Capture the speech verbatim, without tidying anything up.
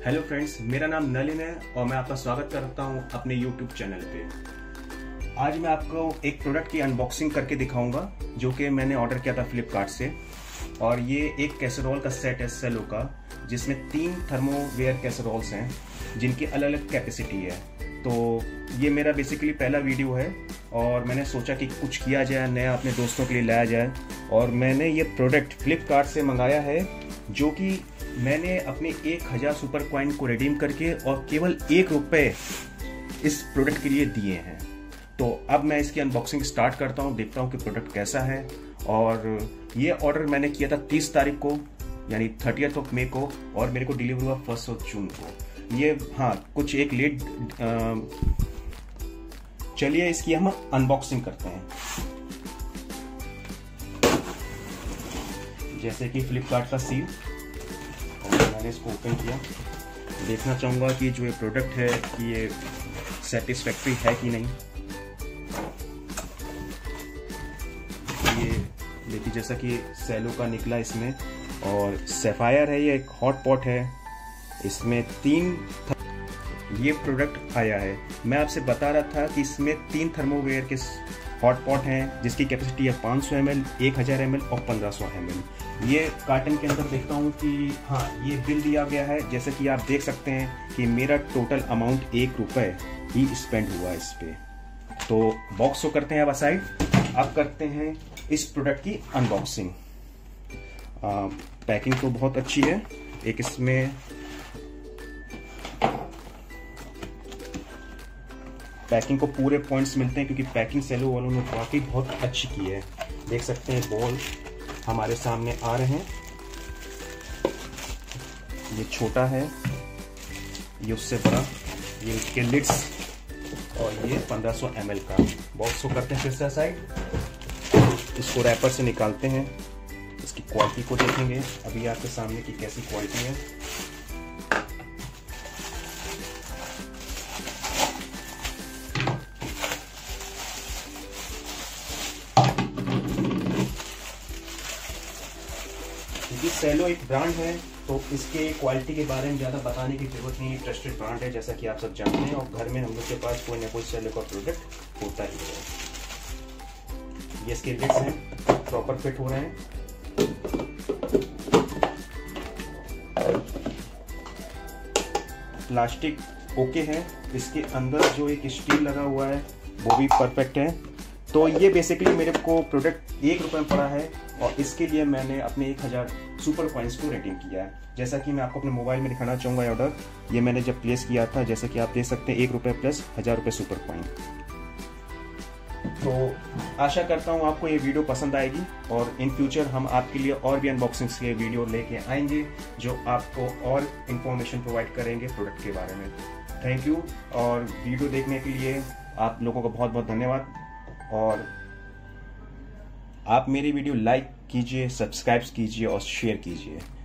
Hello friends, मेरा नाम नलिन है और मैं आपका स्वागत करता हूं अपने यूट्यूब चैनल पे। आज मैं आपको एक प्रोडक्ट की अनबॉक्सिंग करके दिखाऊंगा जो कि मैंने ऑर्डर किया था फ्लिपकार्ट से। और ये एक कैसरोल का सेट है सेलो का, जिसमें तीन थर्मोवेयर कैसरोल्स हैं जिनकी अलग अलग कैपेसिटी है। तो ये मेरा बेसिकली पहला वीडियो है और मैंने सोचा कि कुछ किया जाए, नया अपने दोस्तों के लिए लाया जाए। और मैंने ये प्रोडक्ट फ्लिपकार्ट से मंगाया है, जो कि मैंने अपने एक हज़ार सुपर कॉइन को रिडीम करके और केवल एक रुपए इस प्रोडक्ट के लिए दिए हैं। तो अब मैं इसकी अनबॉक्सिंग स्टार्ट करता हूँ, देखता हूँ कि प्रोडक्ट कैसा है। और ये ऑर्डर मैंने किया था तीस तारीख को, यानी थर्टियथ ऑफ मई को, और मेरे को डिलीवर हुआ फर्स्ट ऑफ जून को। ये हाँ कुछ एक लेट। चलिए इसकी हम अनबॉक्सिंग करते हैं। जैसे कि फ्लिपकार्ट का सील, मैंने इसको ओपन किया। देखना चाहूँगा कि जो ये प्रोडक्ट है कि ये सेटिस्फैक्ट्री है कि नहीं। ये देखिए, जैसा कि सेलो का निकला इसमें, और सैफायर है, ये एक हॉट पॉट है। इसमें तीन ये प्रोडक्ट आया है। मैं आपसे बता रहा था कि इसमें तीन थर्मोवेयर के हॉट पॉट हैं जिसकी कैपेसिटी है पाँच सौ एम एल, एक हज़ार एम एल और पंद्रह सौ एम एल। ये कार्टन के अंदर देखता हूँ कि हाँ ये बिल दिया गया है। जैसे कि आप देख सकते हैं कि मेरा टोटल अमाउंट एक रुपए ही स्पेंड हुआ इस पे। तो बॉक्स को करते हैं अब असाइड। अब करते हैं इस प्रोडक्ट की अनबॉक्सिंग। पैकिंग तो बहुत अच्छी है। एक इसमें पैकिंग को पूरे पॉइंट्स मिलते हैं, क्योंकि पैकिंग सेलो वालों ने वाकई बहुत अच्छी की है। देख सकते हैं बॉल हमारे सामने आ रहे हैं। ये छोटा है, ये उससे बड़ा, ये उसके लिड्स, और ये पंद्रह सौ एम एल का। बॉक्स को करते हैं फिर से साइड। इसको रैपर से निकालते हैं, इसकी क्वालिटी को देखेंगे अभी आपके सामने की कैसी क्वालिटी है। क्योंकि सेलो एक ब्रांड है तो इसके क्वालिटी के बारे में ज़्यादा बताने की जरूरत नहीं है। ट्रस्टेड ब्रांड है जैसा कि आप सब जानते हैं, और घर में हम लोग के पास कोई ना कोई सेलो का प्रोडक्ट होता ही है। ये इसके लिड्स हैं, प्रॉपर फिट हो रहे हैं। प्लास्टिक ओके है। इसके अंदर जो एक स्टील लगा हुआ है वो भी परफेक्ट है। तो ये बेसिकली मेरे को प्रोडक्ट एक रुपये में पड़ा है, और इसके लिए मैंने अपने एक हज़ार सुपर कॉइन्स को रिडीम किया है। जैसा कि मैं आपको अपने मोबाइल में दिखाना चाहूँगा ऑर्डर। ये मैंने जब प्लेस किया था, जैसे कि आप देख सकते हैं, एक रुपये प्लस हज़ार रुपये सुपर कॉइन। तो आशा करता हूँ आपको ये वीडियो पसंद आएगी, और इन फ्यूचर हम आपके लिए और भी अनबॉक्सिंग के वीडियो लेके आएंगे जो आपको और इन्फॉर्मेशन प्रोवाइड करेंगे प्रोडक्ट के बारे में। थैंक यू, और वीडियो देखने के लिए आप लोगों का बहुत बहुत धन्यवाद। और आप मेरी वीडियो लाइक कीजिए, सब्सक्राइब कीजिए और शेयर कीजिए।